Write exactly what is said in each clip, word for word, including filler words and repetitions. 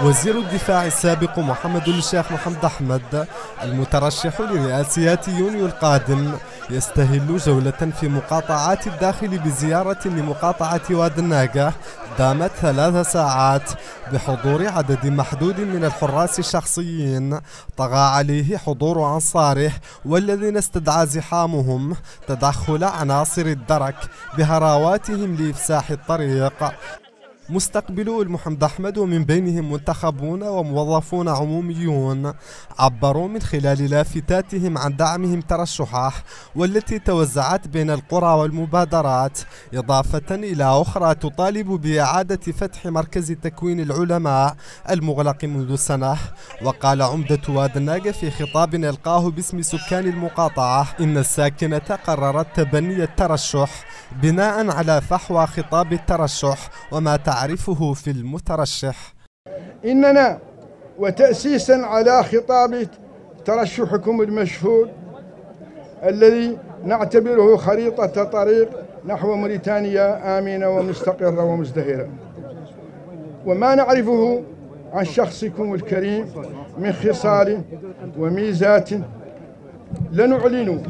وزير الدفاع السابق محمد الشيخ محمد أحمد المترشح لرئاسية يونيو القادم يستهل جولة في مقاطعات الداخل بزيارة لمقاطعة واد الناقة دامت ثلاث ساعات بحضور عدد محدود من الحراس الشخصيين طغى عليه حضور أنصاره، والذين استدعى زحامهم تدخل عناصر الدرك بهراواتهم لإفساح الطريق. مستقبلو المحمد أحمد ومن بينهم منتخبون وموظفون عموميون عبروا من خلال لافتاتهم عن دعمهم ترشحه، والتي توزعت بين القرى والمبادرات، إضافة إلى أخرى تطالب بإعادة فتح مركز تكوين العلماء المغلق منذ سنة. وقال عمدة واد الناقة في خطاب ألقاه باسم سكان المقاطعة إن الساكنة قررت تبني الترشح بناء على فحوى خطاب الترشح وما تعرفه في المترشح. إننا وتأسيسا على خطاب ترشحكم المشهور الذي نعتبره خريطة طريق نحو موريتانيا آمنة ومستقرة ومزدهرة، وما نعرفه عن شخصكم الكريم من خصال وميزات لنعلن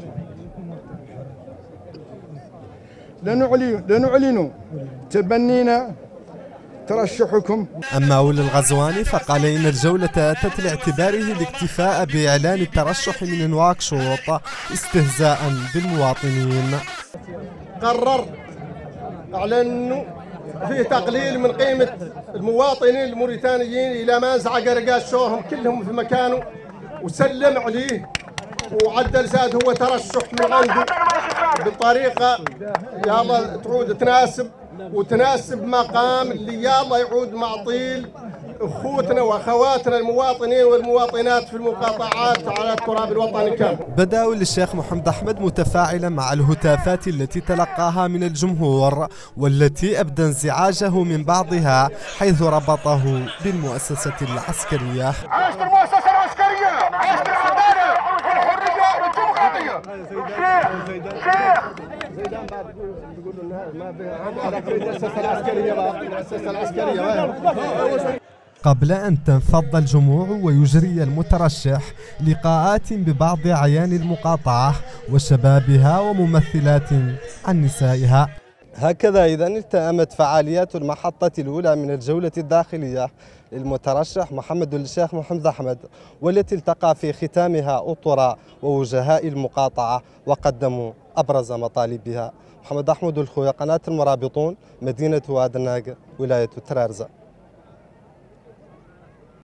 لنعلن لنعلن تبنينا ترشحكم. أما ولي الغزواني فقال إن الجولة أتت لاعتباره الاكتفاء بإعلان الترشح من نواكشوط استهزاء بالمواطنين. قرر أعلن فيه تقليل من قيمة المواطنين الموريتانيين إلى ما انزع قرقاش شوهم كلهم في مكانه وسلم عليه، وعدل زاد هو ترشح من عنده بطريقة يلا تعود تناسب وتناسب مقام اللي يلا يعود معطيل اخوتنا واخواتنا المواطنين والمواطنات في المقاطعات على التراب الوطني كامل. بدأ الشيخ محمد أحمد متفاعلا مع الهتافات التي تلقاها من الجمهور، والتي أبدى انزعاجه من بعضها حيث ربطه بالمؤسسة العسكرية. عاشت المؤسسة العسكرية، عاشت العدالة والحرية والديمقراطية. شيخ زيدان بعد بيقولوا ما المؤسسة العسكرية المؤسسة العسكرية. قبل أن تنفض الجموع ويجري المترشح لقاءات ببعض أعيان المقاطعة وشبابها وممثلات عن نسائها. هكذا إذا التأمت فعاليات المحطة الأولى من الجولة الداخلية للمترشح محمد الشيخ محمد أحمد، والتي التقى في ختامها أطراء ووجهاء المقاطعة وقدموا أبرز مطالبها. محمد أحمد الخوي، قناة المرابطون، مدينة واد الناقة، ولاية ترارزة.